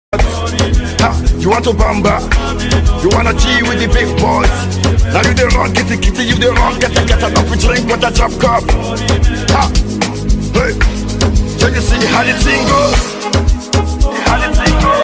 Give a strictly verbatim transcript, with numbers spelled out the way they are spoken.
Ha, you want to bamba? You wanna G with the big boys? Now you the wrong kitty kitty, you the wrong get a get enough to drink with a drop cup. Ha, hey, can you see how the thing goes?